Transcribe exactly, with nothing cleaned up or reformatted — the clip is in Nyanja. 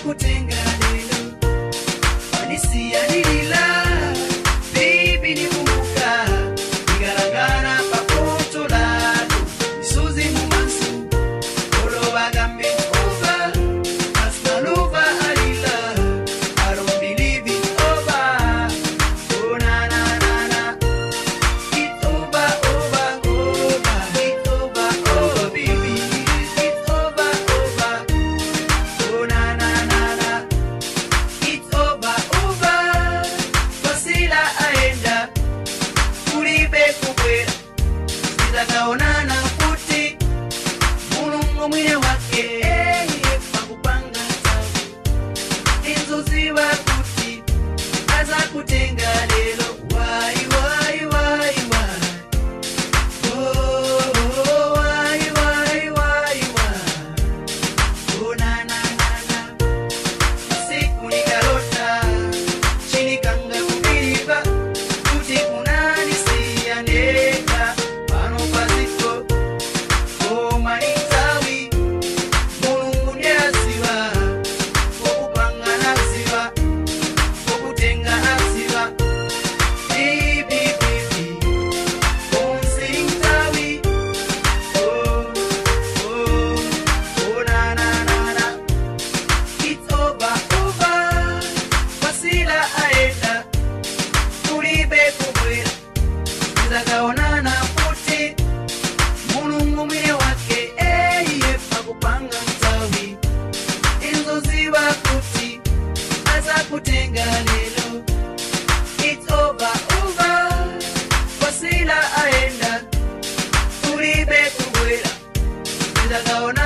kutenga lelo wanisia nilila baby ni muka igaragara papoto lado isuzi mumansu olo bagambe over asnaluva alila I don't believe it over oh na na na na it's over over over it's over over baby it's over over oh na na na na it's over over basila aenda kulibe kubwera sitakaonana kuti mulungu mwine wake pakupanga tabu inzoziwa kuti aza kutenga lelo wai wai wai wai oh oh, wai wai wai wai oh na na na na siku nikalota chini kanga kupiliva kuti kunanisiya ndeka pano paziko oh maitawi mulungu ndiaziva okupanga naziva okutenga naziva bibi bibi onsintawi oh oh oh na na na na it's over over basila aenda tulibe kubwera zakaonana kuti mulungu mwine wake eye pakupanga mtawi inzoziva kuti aza kutenga lelo it's over over basila aenda tulibe kubwera zakaonana